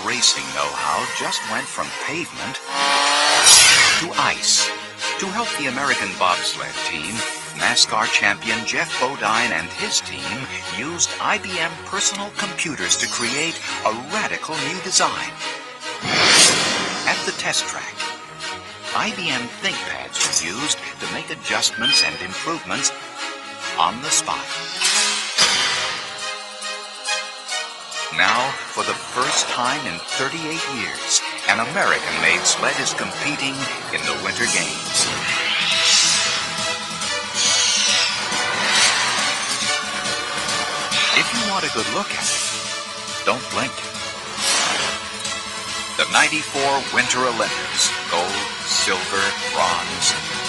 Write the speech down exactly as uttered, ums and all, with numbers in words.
racing know-how just went from pavement to ice. To help the American bobsled team, NASCAR champion Jeff Bodine and his team used I B M personal computers to create a radical new design. At the test track, I B M ThinkPads were used to make adjustments and improvements on the spot. Now, for the first time in thirty-eight years, an American-made sled is competing in the Winter Games. If you want a good look at it, don't blink. The ninety-four Winter Olympics, gold, silver, bronze,